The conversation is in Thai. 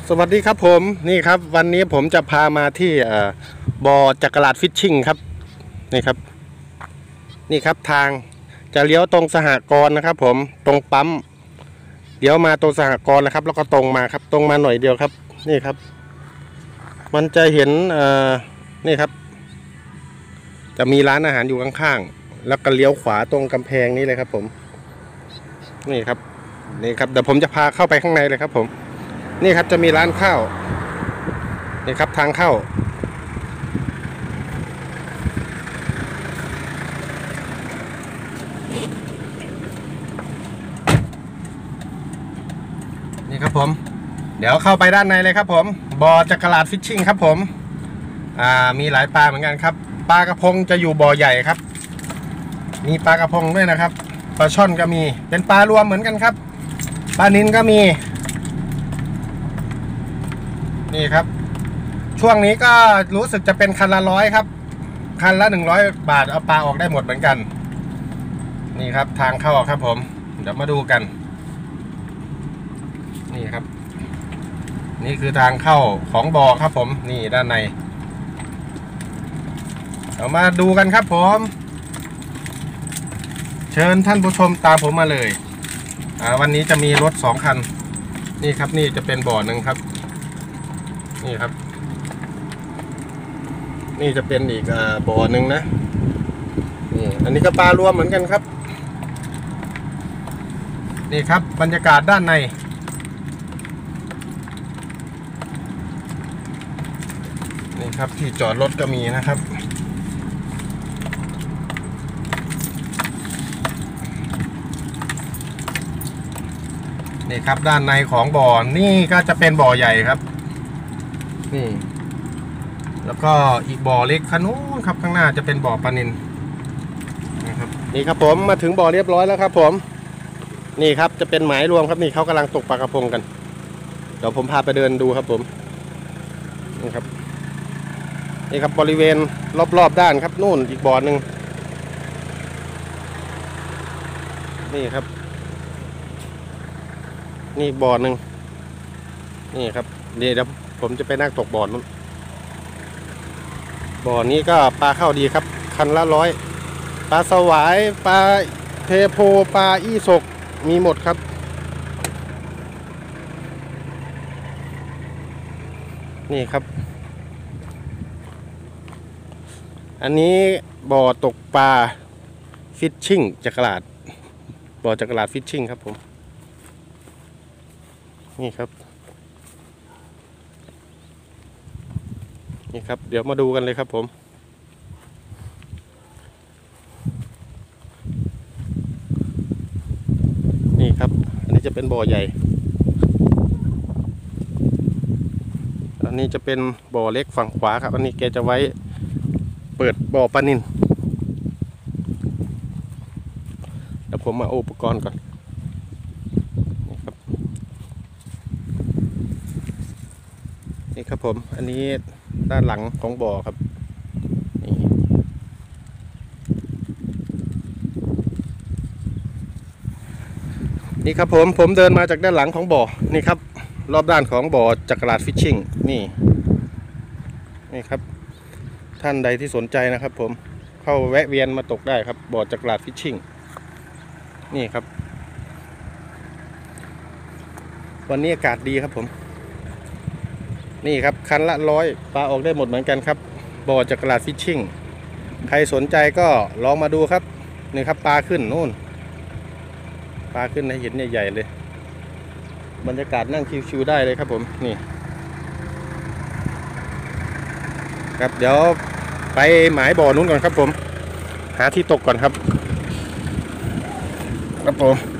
สวัสดีครับผมนี่ครับวันนี้ผมจะพามาที่บ่อจักราดฟิชชิ่งครับนี่ครับนี่ครับทางจะเลี้ยวตรงสหกรณ์นะครับผมตรงปั๊มเลี้ยวมาตรงสหกรณ์นะครับแล้วก็ตรงมาครับตรงมาหน่อยเดียวครับนี่ครับมันจะเห็นนี่ครับจะมีร้านอาหารอยู่ข้างๆแล้วก็เลี้ยวขวาตรงกำแพงนี้เลยครับผมนี่ครับนี่ครับเดี๋ยวผมจะพาเข้าไปข้างในเลยครับผมนี่ครับจะมีร้านข้าวนี่ครับทางเข้านี่ครับผมเดี๋ยวเข้าไปด้านในเลยครับผมบ่อจักราดฟิชชิ่งครับผมมีหลายปลาเหมือนกันครับปลากระพงจะอยู่บ่อใหญ่ครับมีปลากระพงด้วยนะครับปลาช่อนก็มีเป็นปลารวมเหมือนกันครับปลานิลก็มีนี่ครับช่วงนี้ก็รู้สึกจะเป็นคันละ100ครับคันละ100 บาทเอาปลาออกได้หมดเหมือนกันนี่ครับทางเข้าครับผมเดี๋ยวมาดูกันนี่ครับนี่คือทางเข้าของบ่อครับผมนี่ด้านในเรามาดูกันครับผมเชิญท่านผู้ชมตามผมมาเลยวันนี้จะมีรถ2 คันนี่ครับนี่จะเป็นบ่อหนึ่งครับนี่ครับนี่จะเป็นอีกบ่อหนึ่งนะนี่อันนี้ก็ปลารวมเหมือนกันครับนี่ครับบรรยากาศด้านในนี่ครับที่จอดรถก็มีนะครับนี่ครับด้านในของบ่อนี่ก็จะเป็นบ่อใหญ่ครับนี่แล้วก็อีกบ่อเล็กขนุนครับข้างหน้าจะเป็นบ่อปลานิลนะครับนี่ครับผมมาถึงบ่อเรียบร้อยแล้วครับผมนี่ครับจะเป็นหมายรวมครับนี่เขากำลังตกปลากระพงกันเดี๋ยวผมพาไปเดินดูครับผมนี่ครับนี่ครับบริเวณรอบๆด้านครับนู่นอีกบ่อหนึ่งนี่ครับนี่บ่อหนึ่งนี่ครับเดี๋ยวผมจะไปนั่งตกบ่อนู้นบ่อนี้ก็ปลาเข้าดีครับคันละ100ปลาสวายปลาเทโพปลาอี้ศกมีหมดครับนี่ครับอันนี้บ่อตกปลาฟิชชิ่งจักราดบ่อจักราดฟิชชิ่งครับผมนี่ครับนี่ครับเดี๋ยวมาดูกันเลยครับผมนี่ครับอันนี้จะเป็นบ่อใหญ่อันนี้จะเป็นบ่อเล็กฝั่งขวาครับอันนี้แกจะไว้เปิดบ่อปลานิลเดี๋ยวผมมาอุปกรณ์ก่อนนี่ครับนี่ครับผมอันนี้ด้านหลังของบ่อครับนี่ครับผมเดินมาจากด้านหลังของบ่อนี่ครับรอบด้านของบ่อจักราดฟิชชิ่งนี่ครับท่านใดที่สนใจนะครับผมเข้าแวะเวียนมาตกได้ครับบ่อจักราดฟิชชิ่งนี่ครับวันนี้อากาศดีครับผมนี่ครับคันละ100ปลาออกได้หมดเหมือนกันครับบ่อจักราดฟิชชิ่งใครสนใจก็ลองมาดูครับนี่ครับปลาขึ้นนู่นปลาขึ้นให้เห็นใหญ่ๆเลยบรรยากาศนั่งชิวๆได้เลยครับผมนี่ครับเดี๋ยวไปหมายบ่อนู้นก่อนครับผมหาที่ตกก่อนครับผม